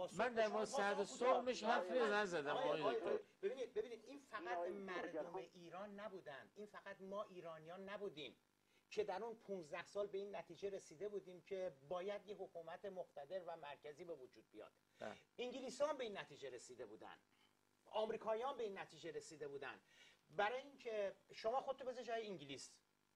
من در مورد سعد سرمش حرفی نزدم آقای دکتر. ببینید این فقط مردم ایران نبودن، این فقط ما ایرانیان نبودیم که در اون 15 سال به این نتیجه رسیده بودیم که باید یه حکومت مقتدر و مرکزی به وجود بیاد. انگلیسان به این نتیجه رسیده بودن، آمریکاییان به این نتیجه رسیده بودن. برای اینکه شما خودتو بذار جای انگلیس،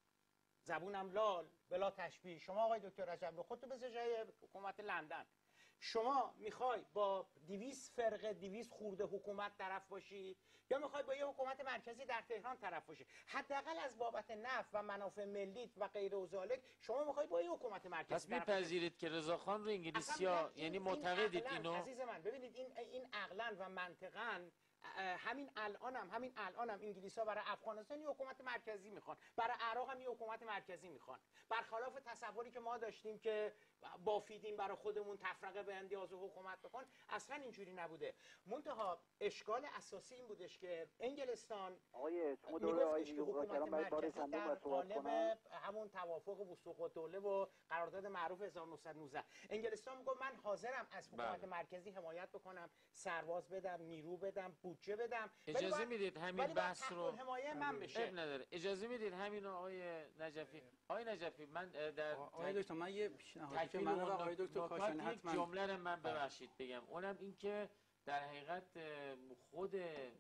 زبونم لال بلا تشبیه، شما آقای دکتر رجب خودتو بذار جای حکومت لندن، شما میخوای با 200 فرقه 200 خورده حکومت طرف باشی یا میخوای با یه حکومت مرکزی در تهران طرف باشی؟ حداقل از بابت نفت و منافع ملیت و غیر و ذالک شما میخوای با یه حکومت مرکزی. پس میپذیرید که رضاخان رو انگلیسی‌ها، یعنی معتقدید اینو؟ عزیز من ببینید این عقلاً و منطقاً همین الانم انگلیس‌ها برای افغانستان یه حکومت مرکزی میخوان، برای عراق هم یه حکومت مرکزی میخوان، برخلاف تصوری که ما داشتیم که بافیدیم برای خودمون تفرقه به اندیاز و حکومت بکن. اصلا اینجوری نبوده. منتها اشکال اساسی این بودش که انگلستان میگفتش که حکومت مرکزی در قالب همون توافق وثوق الدوله و قرارداد معروف 1919 انگلستان میگفت من حاضرم از حکومت مرکزی حمایت بکنم، سرباز بدم، نیرو بدم، بودجه بدم. اجازه میدید همین بحث رو حمایت من بشه؟ نداره. اجازه میدید همین آقای نجفی. آقای نجفی من در آقای دکتر من یه پیشنهادی که من آقای دکتر کاشانی حتما جمله رو من ببخشید بگم، اونم این که در حقیقت خود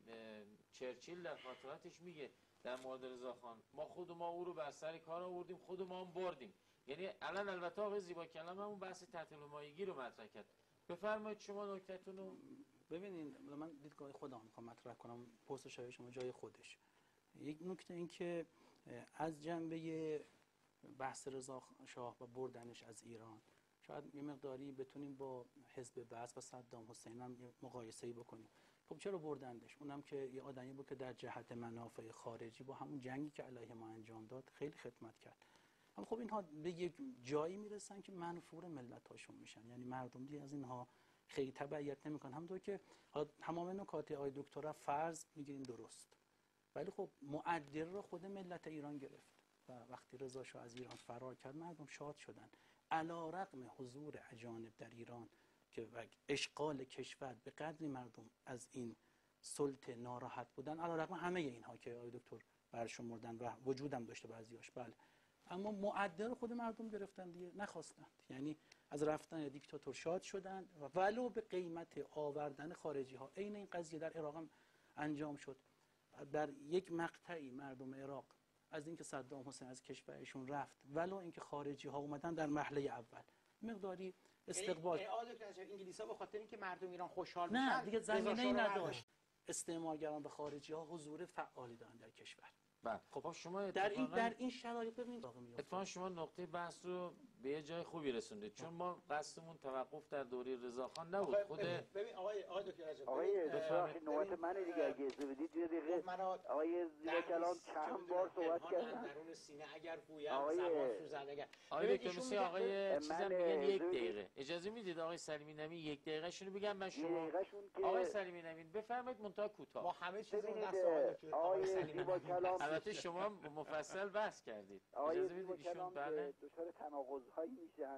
چرچیل در خاطراتش میگه در مورد رضاخان ما او رو بر سر کار آوردیم، خود ما هم بردیم. یعنی الان البته آقای زیبا کلام همون بحث تعطیل ماهیگیر رو مطرح کرد. بفرمایید شما نکته‌تون رو. ببینید من دیدگاه خودم میخوام مطرح کنم، پست شای شما جای خودش. یک نکته این که از جنبه بحث رضا شاه و بردنش از ایران شاید یه مقداری بتونیم با حزب بعث و صدام حسین هم مقایسه‌ای بکنیم. خب چرا بردندش؟ اونم که یه آدمی بود که در جهت منافع خارجی با همون جنگی که علیه ما انجام داد خیلی خدمت کرد. اما خب اینها به یک جایی میرسن که منفور ملت‌هاشون میشن، یعنی مردم دیگه از اینها خیلی تبعیت نمیکنن. همونطور که تمام نکات آقای دکتر فرض میگیریم درست، ولی خب معدل رو خود ملت ایران گرفت و وقتی رضا شاه از ایران فرار کرد مردم شاد شدن. علیرغم حضور اجانب در ایران که اشغال کشور به قدری مردم از این سلطه ناراحت بودن، علیرغم همه اینها که آقای دکتر برشمردن و وجودم داشته بعضیاش، بله، اما معدل خود مردم گرفتن دیگه، نخواستند. یعنی از رفتن دیکتاتور شاد شدن و ولو به قیمت آوردن خارجی ها. عین این قضیه در عراق هم انجام شد. در یک مقطعی مردم عراق از اینکه صدام حسین از کشورشون رفت ولو اینکه خارجی ها اومدن در مرحله اول مقداری استقبال. انگلیس‌ها به خاطر اینکه مردم ایران خوشحال نه میشن دیگه زمینه‌ای نداشت. استعمارگران به خارجی ها حضور فعالی دارن در کشور. خب شما در این شرایط ببینید اتفاقا شما نقطه بحث رو به یه جای خوبی رسوندید، چون ما قصدمون توقف در دوره رضاخان نبود. خود ببین آقای دکتر رجب، آقای دکتر نوبت من دیگه اگه اجازه بدید یه دقیقه آقای زیبا کلام چند بار صحبت کردن درون سینه اگر گویم زبان سوزن اگر آقای دکتر موسی آقای چیزا میگن یک دقیقه اجازه میدید آقای سلیمی نمی یک دقیقه شونو بگم من شما آقای سلیمی نمی بفرمایید منتها کوتاه. ما همه چیز رو دست آقای سلیمی کلام البته شما مفصل بحث کردید. اجازه بدید ایشون بله دچار تناقض‌هایی میشن.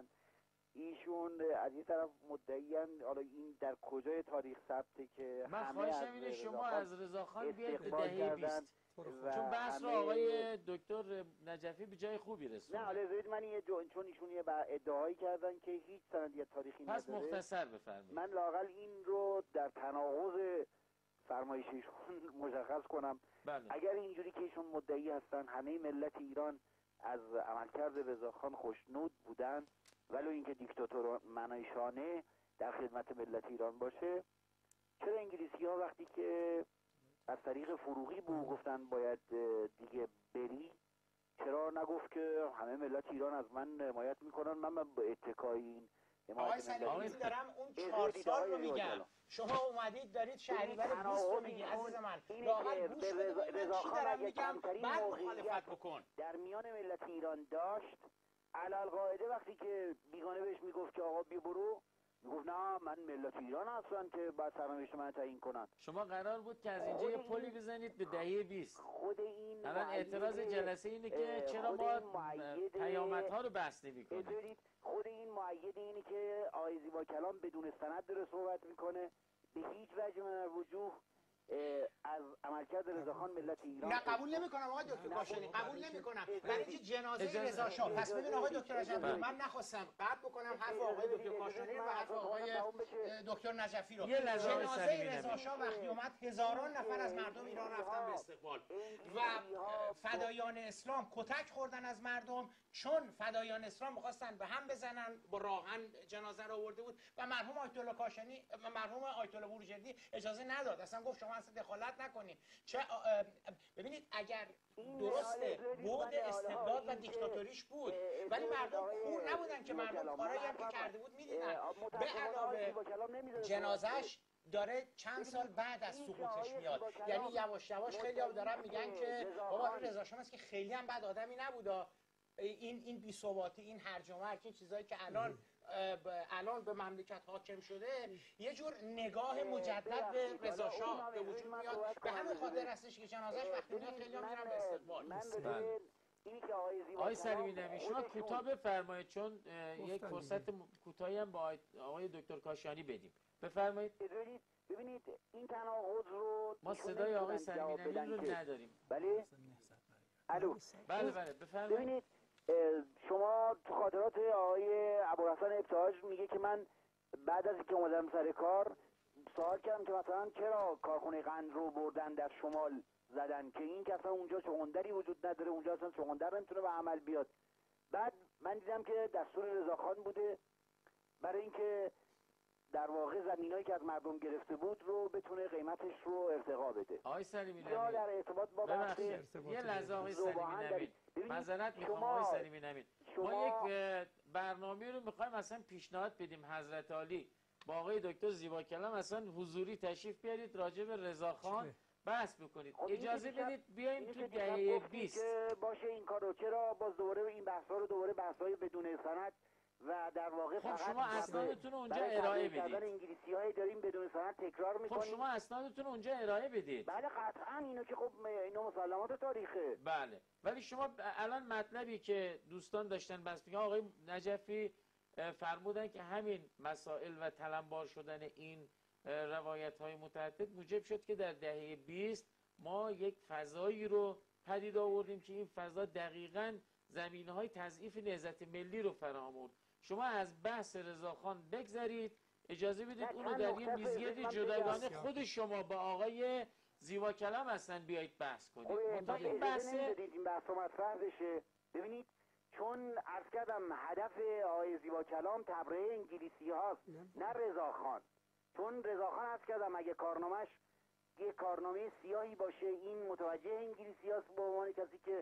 ایشون از یه طرف مدعیان حالا این در کجای تاریخ ثبته که من خواهشم اینه شما از رضاخان بیاید به دهه 20 چون بحث رو آقای دکتر نجفی به جای خوبی رسوند. نه حالا زید من چون ایشون یه ادعایی کردن که هیچ سندی تاریخی نداره. پس مختصر بفرمایید. من لااقل این رو در تناقض فرمایش ایشون مشخص کنم. بله. اگر اینجوری که ایشون مدعی هستن همه ملت ایران از عملکرد رضاخان خوشنود بودن ولو اینکه دیکتاتور منایشانه در خدمت ملت ایران باشه، چرا انگلیسی‌ها وقتی که از طریق فروغی به او گفتن باید دیگه بری، چرا نگفت که همه ملت ایران از من حمایت میکنن، من با اتکای این آقای سلیمی دارم اون 4 سال رو میگم، شما اومدید دارید شهریور 20 رو میگی عزیز من، لااقل گوش بده من چی دارم میگم بعد مخالفت بکن. در میان ملت ایران داشت علالقاعده وقتی که بیگانه بهش میگفت که آقا بی برو، میگفت نه من ملت ایران هستن که باید سرنوشت من تعیین کنن. شما قرار بود که از اینجا یه پلی بزنید به دهه 20. خود این الان اعتراض جلسه اینه که چرا ما پیامدها رو بحث نمی‌کنیم. خود این مؤید اینه که آقای زیبا کلام بدون سند داره صحبت میکنه، به هیچ وجه من الوجوه از عملکرد رضاخان ملت ایران نه قبول نمیکنم آقای دکتر کاشانی، قبول نمیکنم. برای اینکه جنازه رضا شاه، پس ببین آقای دکتر نجفی، من نخواستم قطع بکنم حرف آقای دکتر کاشانی رو و حرف آقای دکتر نجفی رو. جنازه رضا شاه وقتی اومد هزاران نفر از مردم ایران رفتن به استقبال و فدایان اسلام کتک خوردن از مردم، چون فدایان اسلام می‌خواستن به هم بزنن، با راهن جنازه رو آورده بود و مرحوم آیت الله کاشانی و مرحوم آیت الله بروجردی اجازه نداد، اصلا گفت شما اصلا دخالت نکنید. چه ببینید اگر درسته بود استبداد و دیکتاتوریش بود، ولی مردم کور نبودن که مردم کارایی هم که کرده بود می‌دیدن. به علاوه جنازش داره چند سال بعد از سقوطش میاد، یعنی یواش یواش خیلی‌ها دارن میگن که بابا این رضا شاه که خیلی هم بد آدمی نبودا، این بی‌ثباتی، این هرج و مرج، این چیزایی که الان به مملکت حاکم شده، یه جور نگاه مجدد به رضا شاه به وجود میاد. به همین خاطر هستش که جنازه‌اش وقتی میاد خیلی‌ها میرن به استقبال. آقای سلیمی نبی شما کوتاه بفرمایید، چون یک فرصت کوتاهی هم با آقای دکتر کاشانی بدیم. بفرمایید. ببینید این تناقض رو ما صدای آقای سلیمی نبی رو نداریم. بله؟ الو. بله بفرمایید. ببینید شما تو خاطرات آقای ابوالحسن ابتهاج میگه که من بعد از اینکه اومدم سر کار سوال کردم که مثلا چرا کارخونه قند رو بردن در شمال زدن، که این که اصلا اونجا چغندری وجود نداره، اونجا اصلا چغندر نمیتونه به عمل بیاد. بعد من دیدم که دستور رضاخان بوده برای اینکه در واقع زمینایی که از مردم گرفته بود رو بتونه قیمتش رو ارتقا بده. آقای سلیمی نبی یا در ارتباط با بحث یه لحظه آقای سلیمی نبی معذرت میخوام آقای سلیمی نبی، ما یک برنامه رو میخوایم اصلا پیشنهاد بدیم حضرت عالی با آقای دکتر زیبا کلام اصلا حضوری تشریف بیارید راجع به رضاخان بحث بکنید. اجازه بدید بیایم تو دهه 20 باشه این کارو. چرا باز دوباره این بحثا رو دوباره بحثای بدون سند و در واقع خب شما اسنادتون رو اونجا ارائه بدید. انگلیسی‌های داریم بدون سند تکرار می‌کنیم. خب شما اسنادتون رو اونجا ارائه بدید. بله قطعاً، اینو که خب اینو مسلمات تاریخه. بله ولی شما الان مطلبی که دوستان داشتن بس میگن آقای نجفی فرمودن که همین مسائل و تلمبار شدن این روایت‌های متعدد موجب شد که در دهه 20 ما یک فضایی رو پدید آوردیم که این فضا دقیقاً زمینه‌های تضعیف نهضت ملی رو فراهم آورد. شما از بحث رضاخان بگذرید، اجازه بدید اونو در یه میزگرد جداگانه خود شما با آقای زیبا کلام هستن بیایید بحث کنید. این بحث مطرح بشه. ببینید چون عرض کردم هدف آقای زیبا کلام تبرئه انگلیسی هاست نه رضاخان. چون رضاخان عرض کردم اگه کارنامه‌اش یه کارنامه سیاهی باشه این متوجه انگلیسی هاست به عنوان کسی که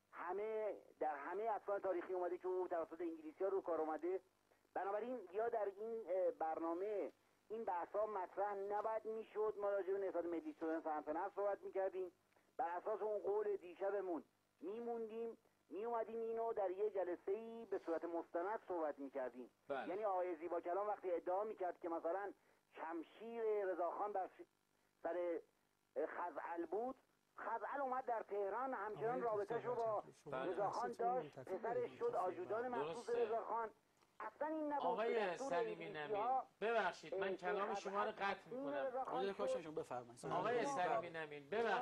در همه اسناد تاریخی اومده که او توسط انگلیسی‌ها رو کار اومده. بنابراین یا در این برنامه این بحث‌ها مطرح نباید میشد، ما راجع به نهضت ملی شدن صنعت نفت صحبت می‌کردیم، بر اساس اون قول دیشبمون میموندیم، میومدیم اینو در یه جلسه‌ای به صورت مستند صحبت می‌کردیم. یعنی آقای زیبا کلام وقتی ادعا می‌کرد که مثلا شمشیر رضاخان بر سر خزعل بود، خزعل اومد در تهران همچنان رابطه‌شو با رضاخان داشت، پسرش شد آجودان مخصوص رضاخان. اصلا این نبود. آقای سلیمی نبی ببخشید من کلام شما رو قطع میکنم. مدیر کاشان بفرمایید. آقای سلیمی نبی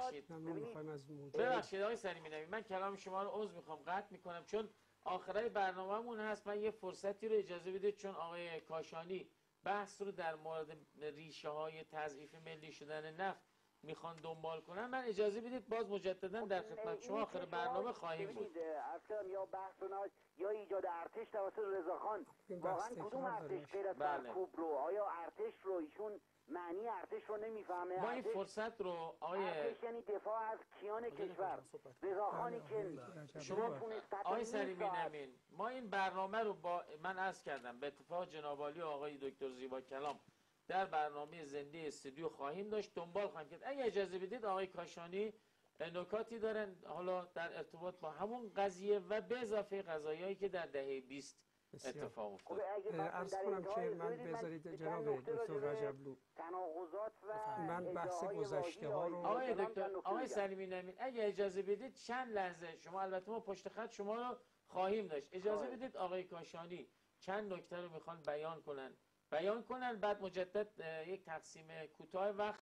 ببخشید آقای سلیمی نبی من کلام شما رو عذر میخوام قطع میکنم، چون آخرای برنامه‌مون هست. من یه فرصتی رو اجازه بدید، چون آقای کاشانی بحث رو در مورد ریشه های تضعیف ملی شدن نفت میخوان دنبال کنن، من اجازه بدید باز مجددا در خدمت شما آخر برنامه خواهیم بود. یا بحث یا ایجاد ارتش توسط رضاخان، واقعا کدوم ارتش غیر از سرکوب رو؟ آیا ارتش رو ایشون معنی ارتش رو نمیفهمه؟ ما این فرصت رو ارتش یعنی دفاع از کیان کشور. رضاخانی که شما آقای سلیمی نبی ما این برنامه رو با من عرض کردم به اتفاق جناب عالی آقای دکتر زیبا کلام در برنامه زنده استودیو خواهیم داشت، دنبال خواهیم کرد. اگه اجازه بدید آقای کاشانی نکاتی دارن حالا در ارتباط با همون قضیه و به اضافه قضایایی که در دهه 20 بسیار. اتفاق خب افتاد. اگه عرض در کنم انتهای که من ببینید بذارید چند جناب نکته دکتر راجع به رجبلو، تناقضات و من بحث ادعاهای گذشته ها واهی رو آقای آیدان دکتر، چند نکته آقای بگم. سلیمی نمین، اگه اجازه بدید چند لحظه شما، البته ما پشت خط شما رو خواهیم داشت، اجازه خواهش. بدید آقای کاشانی چند نکته رو میخوان بیان کنن، بعد مجدد یک تقسیم کوتاه وقت